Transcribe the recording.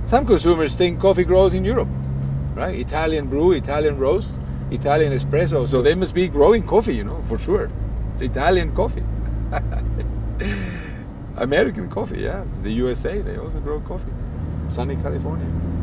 Some consumers think coffee grows in Europe, right? Italian brew, Italian roast, Italian espresso. So they must be growing coffee, you know, for sure. It's Italian coffee. American coffee, yeah. The USA, they also grow coffee. Sunny California.